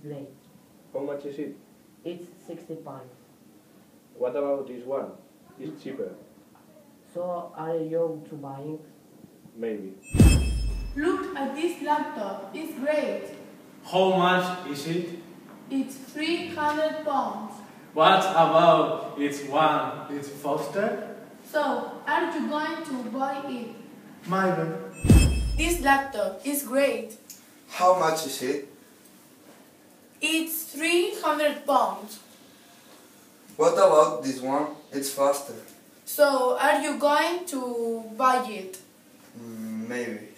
display. How much is it? It's 65. What about this one? It's cheaper. So are you to buying? Maybe. Look at this laptop, it's great. How much is it? It's 300 pounds. What about its one? It's faster? So, are you going to buy it? Maybe. This laptop is great. How much is it? It's 300 pounds. What about this one? It's faster. So, are you going to buy it? Maybe.